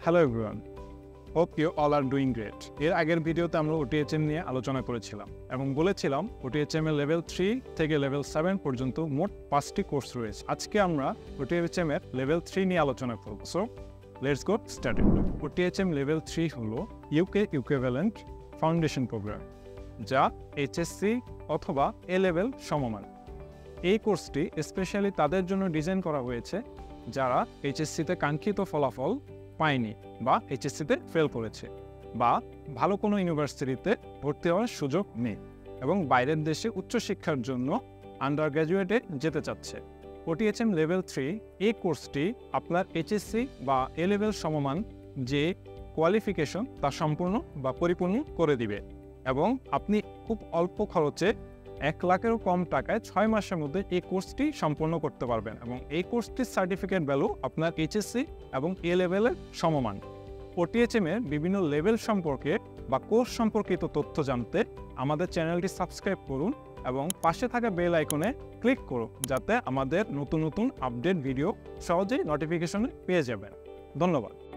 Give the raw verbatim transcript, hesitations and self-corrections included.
Hello everyone, hope you all are doing great. এর আগের ভিডিওতে আমরা ওটিএইচএম নিয়ে আলোচনা করেছিলাম এবং বলেছিলাম ওটিএইচএম এর লেভেল থ্রি থেকে লেভেল সেভেন পর্যন্ত মোট পাঁচটি কোর্স রয়েছে। আজকে আমরা ওটিএইচএম এর লেভেল থ্রি নিয়ে আলোচনা করব। So let's go started. OTHM level three হলো ইউকে ইকুইভ্যালেন্ট ফাউন্ডেশন প্রোগ্রাম, যা এইচএসসি অথবা এ লেভেল সমমান। এই কোর্সটি স্পেশালি তাদের জন্য ডিজাইন করা হয়েছে যারা এইচএসসিতে কাঙ্ক্ষিত ফলাফল পায়নি বা এইচএসসিতে ফেল করেছে বা ভালো কোনো ইউনিভার্সিটিতে ভর্তি হওয়ার সুযোগ নেই এবং বাইরের দেশে উচ্চশিক্ষার জন্য আন্ডার গ্র্যাজুয়েটে যেতে চাচ্ছে। ওটিএইচএম লেভেল থ্রি এই কোর্সটি আপনার এইচএসসি বা এ লেভেল সমমান যে কোয়ালিফিকেশন তা সম্পূর্ণ বা পরিপূর্ণ করে দিবে এবং আপনি খুব অল্প খরচে এক লাখেরও কম টাকায় ছয় মাসের মধ্যে এই কোর্সটি সম্পূর্ণ করতে পারবেন এবং এই কোর্সটির সার্টিফিকেট ভ্যালু আপনার এইচএসসি এবং এ লেভেলের সমমান। ওটিএইচএম এর বিভিন্ন লেভেল সম্পর্কে বা কোর্স সম্পর্কিত তথ্য জানতে আমাদের চ্যানেলটি সাবস্ক্রাইব করুন এবং পাশে থাকা বেল আইকনে ক্লিক করুন, যাতে আমাদের নতুন নতুন আপডেট ভিডিও সহজেই নোটিফিকেশনে পেয়ে যাবেন। ধন্যবাদ।